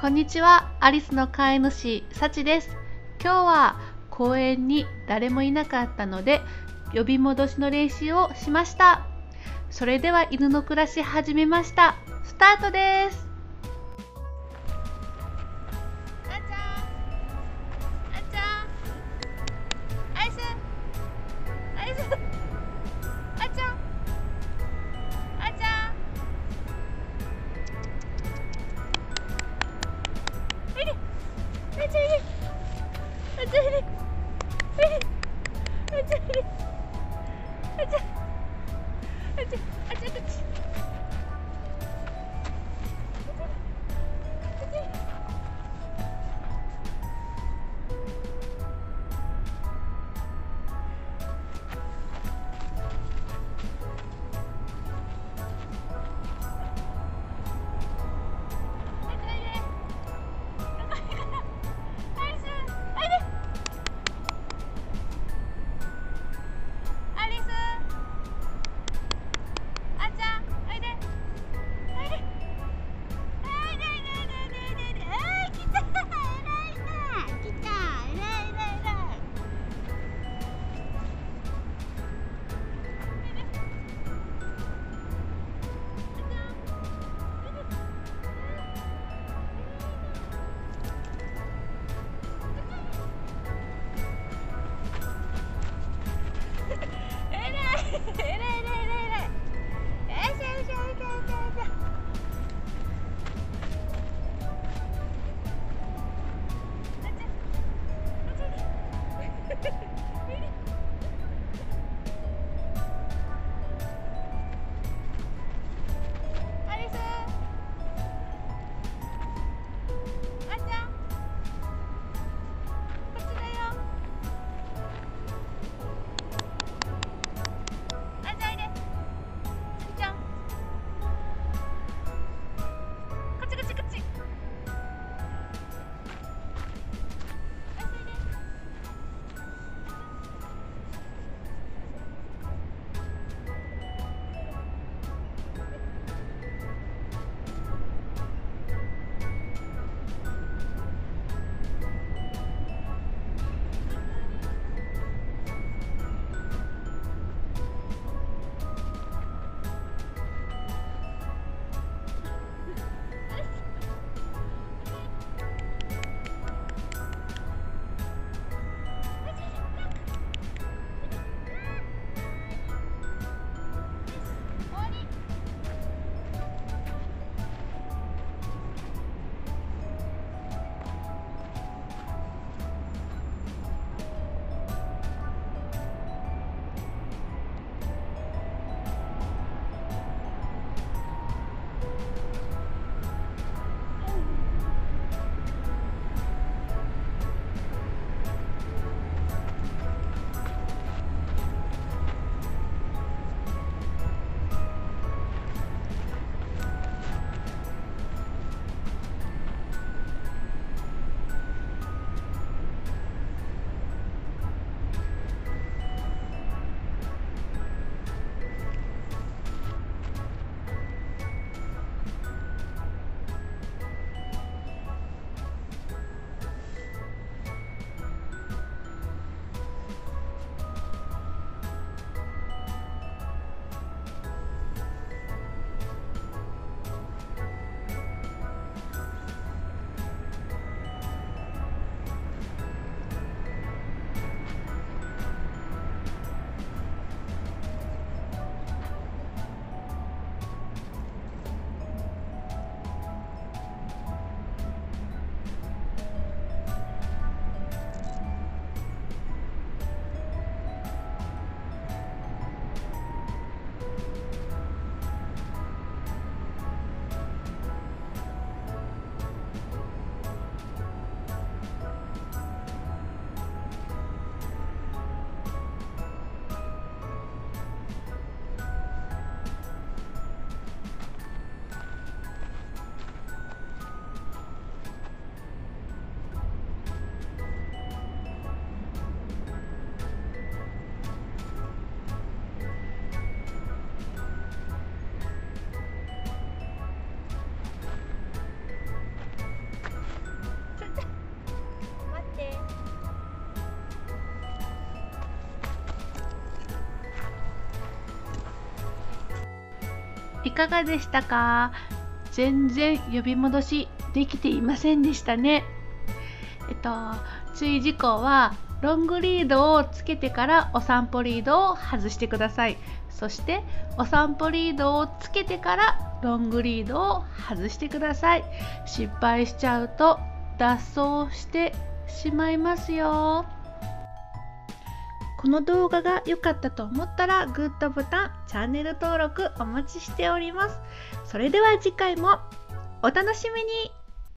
こんにちは、アリスの飼い主、サチです。今日は公園に誰もいなかったので、呼び戻しの練習をしました。それでは犬の暮らし始めました。スタートです。 あんちゃん、あんちゃん、アイス、アイス、あんちゃん、あんちゃん。あんちゃんいる、あんちゃんいる、あんちゃんいる、あんちゃんいる、あんちゃん、あんちゃん、あんちゃんこっち。あんちゃん。 いかがでしたか？全然呼び戻しできていませんでしたね。注意事項はロングリードをつけてからお散歩リードを外してください。そしてお散歩リードをつけてからロングリードを外してください。失敗しちゃうと脱走してしまいますよ。この動画が良かったと思ったらグッドボタン、チャンネル登録お待ちしております。それでは次回もお楽しみに。